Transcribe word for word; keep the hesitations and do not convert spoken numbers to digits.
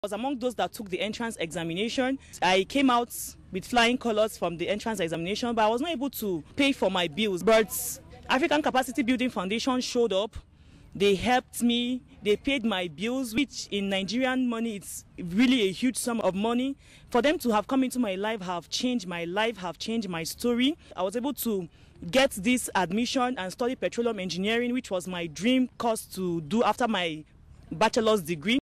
I was among those that took the entrance examination. I came out with flying colors from the entrance examination, but I was not able to pay for my bills. But African Capacity Building Foundation showed up. They helped me. They paid my bills, which in Nigerian money, it's really a huge sum of money. For them to have come into my life, have changed my life, have changed my story. I was able to get this admission and study petroleum engineering, which was my dream course to do after my bachelor's degree.